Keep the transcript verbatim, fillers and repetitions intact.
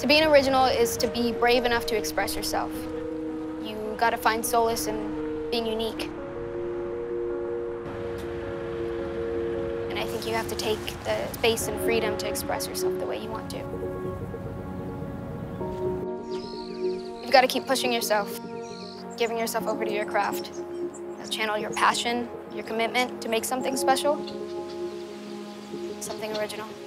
To be an original is to be brave enough to express yourself. You gotta find solace in being unique. And I think you have to take the space and freedom to express yourself the way you want to. You've got to keep pushing yourself, giving yourself over to your craft. Channel your passion, your commitment to make something special, something original.